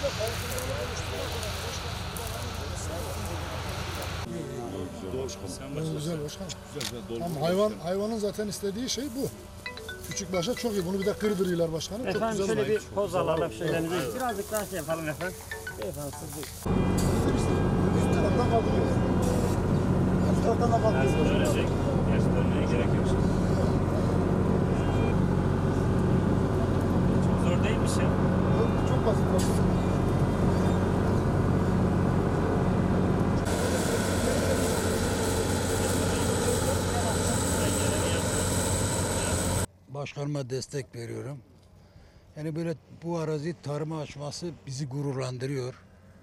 Güzel başkan. Tam hayvanın zaten istediği şey bu. Küçük başa çok iyi. Bunu bir de kırdırıyorlar başkanım. Efendim çok güzel. şöyle bir poz alalım şeylerinizi. Birazcık daha şey yapalım efendim. Beyefendi siz Üst taraftan kaldırıyor. Alt taraftan da kaldırıyor. dönecek. Gerçi dönmeye gerek yok şimdi. Çok zor değilmiş ya. Çok basit başkanım. Başkanıma destek veriyorum. Yani böyle bu arazi tarıma açması bizi gururlandırıyor.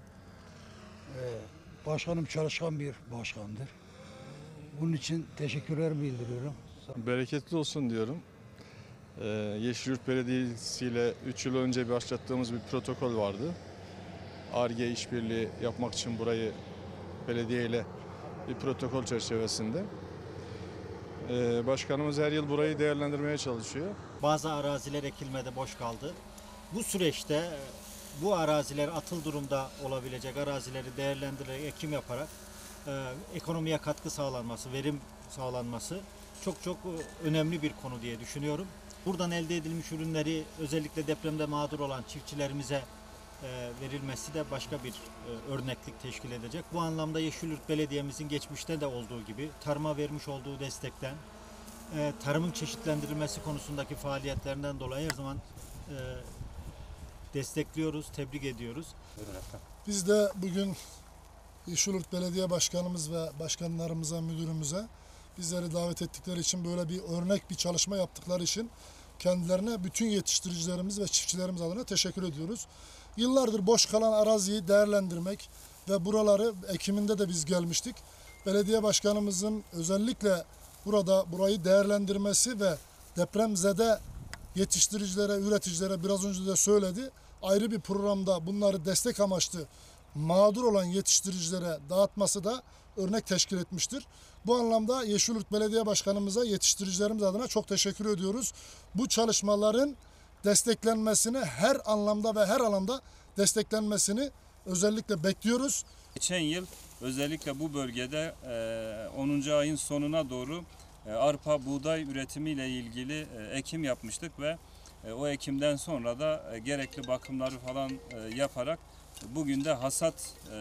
Başkanım çalışkan bir başkandır. Bunun için teşekkürler bildiriyorum. Bereketli olsun diyorum. Yeşilyurt Belediyesi ile 3 yıl önce başlattığımız bir protokol vardı. Ar-Ge işbirliği yapmak için burayı belediye ile bir protokol çerçevesinde. Başkanımız her yıl burayı değerlendirmeye çalışıyor. Bazı araziler ekilmede boş kaldı. Bu süreçte bu araziler atıl durumda olabilecek arazileri değerlendirerek ekim yaparak ekonomiye katkı sağlanması, verim sağlanması çok önemli bir konu diye düşünüyorum. Buradan elde edilmiş ürünleri özellikle depremde mağdur olan çiftçilerimize verilmesi de başka bir örneklik teşkil edecek. Bu anlamda Yeşilyurt Belediye'mizin geçmişte de olduğu gibi tarıma vermiş olduğu destekten, tarımın çeşitlendirilmesi konusundaki faaliyetlerinden dolayı her zaman destekliyoruz, tebrik ediyoruz. Biz de bugün Yeşilyurt Belediye Başkanımız ve başkanlarımıza, müdürümüze bizleri davet ettikleri için böyle bir örnek bir çalışma yaptıkları için kendilerine bütün yetiştiricilerimiz ve çiftçilerimiz adına teşekkür ediyoruz. Yıllardır boş kalan araziyi değerlendirmek ve buraları ekiminde de biz gelmiştik. Belediye başkanımızın özellikle burayı değerlendirmesi ve depremzede yetiştiricilere, üreticilere biraz önce de söyledi. Ayrı bir programda bunları destek amaçlı mağdur olan yetiştiricilere dağıtması da örnek teşkil etmiştir. Bu anlamda Yeşilyurt Belediye Başkanımıza, yetiştiricilerimiz adına çok teşekkür ediyoruz. Bu çalışmaların desteklenmesini her anlamda ve her alanda desteklenmesini özellikle bekliyoruz. Geçen yıl özellikle bu bölgede 10. ayın sonuna doğru arpa, buğday üretimiyle ilgili ekim yapmıştık ve o ekimden sonra da gerekli bakımları falan yaparak bugün de hasat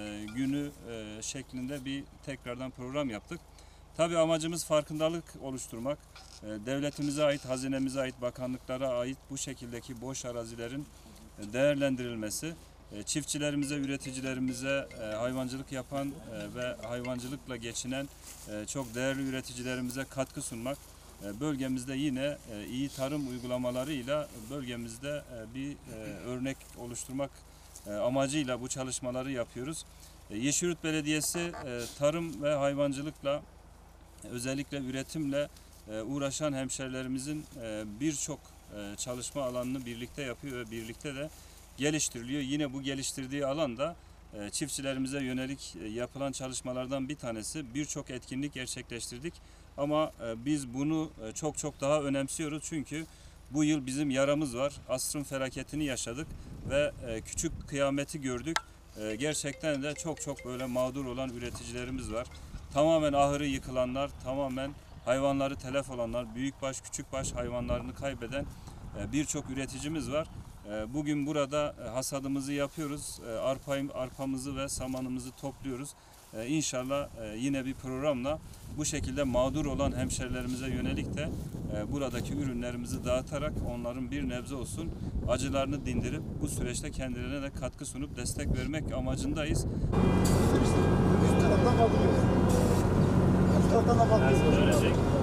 günü şeklinde bir tekrardan program yaptık. Tabii amacımız farkındalık oluşturmak. Devletimize ait, hazinemize ait, bakanlıklara ait bu şekildeki boş arazilerin değerlendirilmesi, çiftçilerimize, üreticilerimize, hayvancılık yapan ve hayvancılıkla geçinen çok değerli üreticilerimize katkı sunmak, bölgemizde yine iyi tarım uygulamalarıyla bölgemizde bir örnek oluşturmak amacıyla bu çalışmaları yapıyoruz. Yeşilyurt Belediyesi tarım ve hayvancılıkla özellikle üretimle uğraşan hemşerilerimizin birçok çalışma alanını birlikte yapıyor ve birlikte de geliştiriliyor. Yine bu geliştirdiği alanda çiftçilerimize yönelik yapılan çalışmalardan bir tanesi. Birçok etkinlik gerçekleştirdik ama biz bunu çok daha önemsiyoruz çünkü bu yıl bizim yaramız var. Asrın felaketini yaşadık ve küçük kıyameti gördük. Gerçekten de çok böyle mağdur olan üreticilerimiz var. Tamamen ahırı yıkılanlar, tamamen hayvanları telef olanlar, büyükbaş, küçükbaş hayvanlarını kaybeden birçok üreticimiz var. Bugün burada hasadımızı yapıyoruz. Arpamızı ve samanımızı topluyoruz. İnşallah yine bir programla bu şekilde mağdur olan hemşerilerimize yönelik de buradaki ürünlerimizi dağıtarak onların bir nebze olsun acılarını dindirip bu süreçte kendilerine de katkı sunup destek vermek amacındayız. Üst taraftan kaldırıyor. Alt taraftan da kaldırıyor. dönecek.